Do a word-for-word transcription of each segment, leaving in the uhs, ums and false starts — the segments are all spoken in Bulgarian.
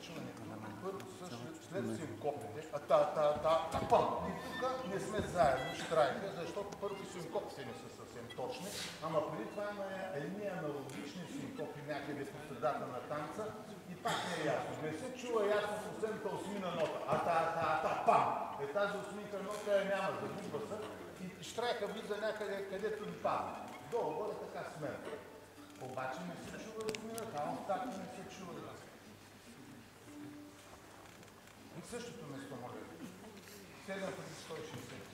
след синкопите, а та, та, та, та, па. И тук не сме заедно, штрайка, защото първо синкопите не са съвсем точни, ама преди това има едни аналогични синкопи някъде по средата на танца и пак не е ясно. Не се чува ясно съвсем та осмина нота, а та, та, та, пам. Е тази осминка нота я няма, загубва се и штрайка влиза някъде, където ни падне. Долу-горе така смерта. Обаче не се чува осмината, а так не се чува. И същото место, моля. седем преди сто и шейсет.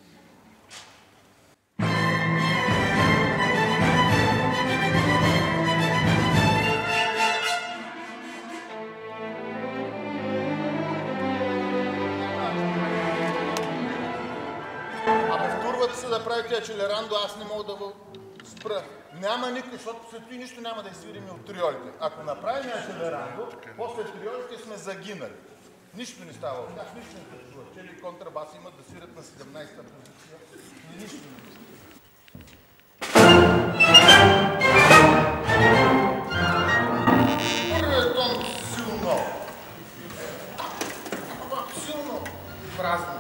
Абе, втурвате се да правите Ачелерандо, аз не мога да го спра. Няма никой, защото след това нищо няма да изсвирим от триолите. Ако направим Ачелерандо, после триолите сме загинали. Нищо не става от тях, нищо не се чува. Чели контрабаси имат да свирят на седемнайсета позиция. И нищо не се. Първият тон силно. Ама силно празниш.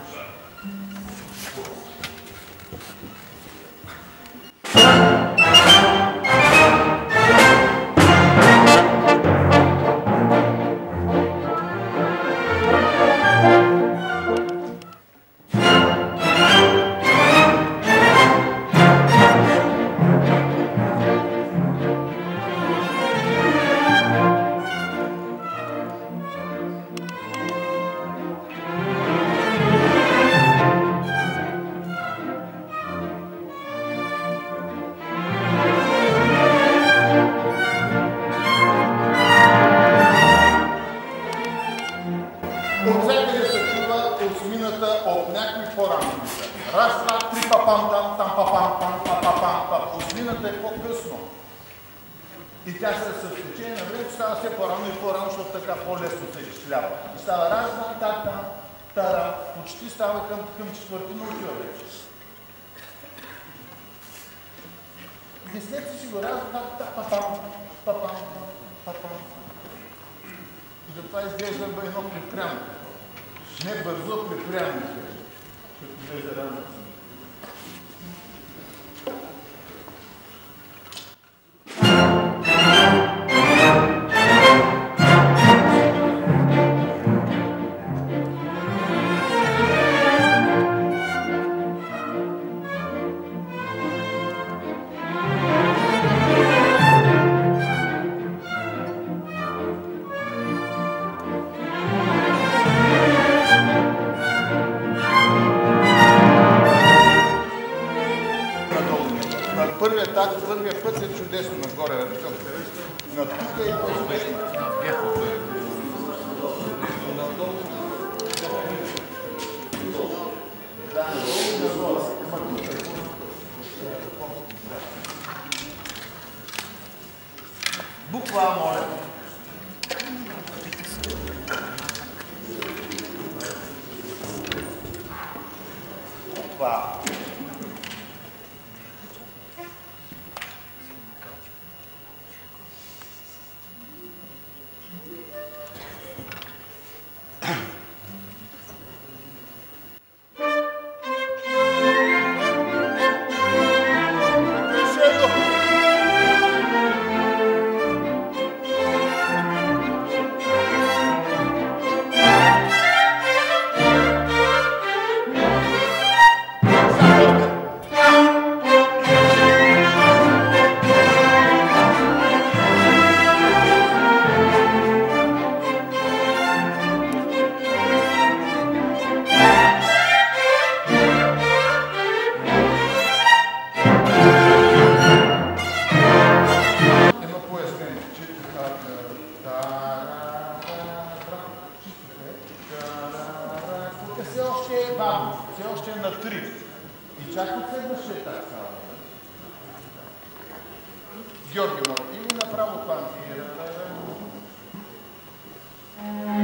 Осмината е по-късно. И тя се с течение на времето става все по-рано и по-рано, защото така по-лесно се изчислява. И става раз, два, та, та, тара. Почти става към, към четвъртина отива вече. Обяснете си го раз, два, та, папам, папам, папам. И затова изглежда едно припрямо. Не бързо, припрямо изглежда. Ще изглежда рано. Първият път е чудесно нагоре, на тука и по-успешно. Буква А, моля. Буква А. Все още е на три. И чак от следващия так става. Георги, моля, или направо това.